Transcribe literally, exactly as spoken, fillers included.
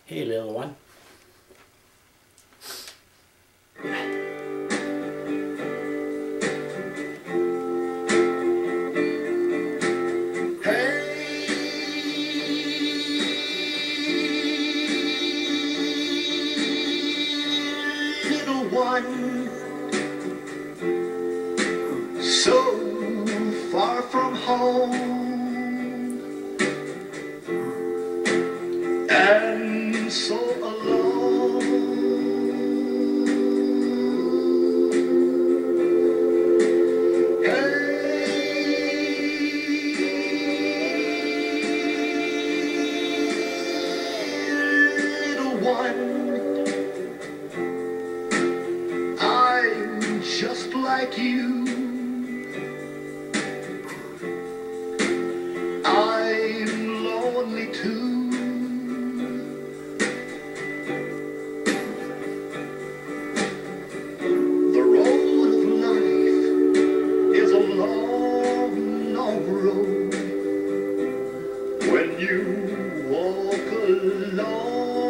Hey, little one. Little one, so far from home and so alone. Hey, little one, I'm just like you. I'm lonely too. The road of life is a long, long road when you walk alone.